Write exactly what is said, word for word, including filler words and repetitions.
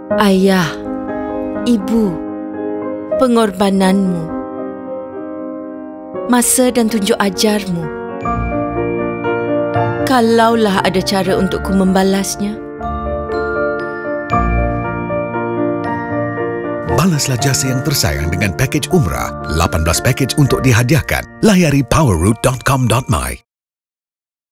Ayah, ibu, pengorbananmu, masa dan tunjuk ajarmu. Kalaulah ada cara untukku membalasnya. Balaslah jasa yang tersayang dengan pakej umrah. lapan belas pakej untuk dihadiahkan. Layari powerroute dot com dot my.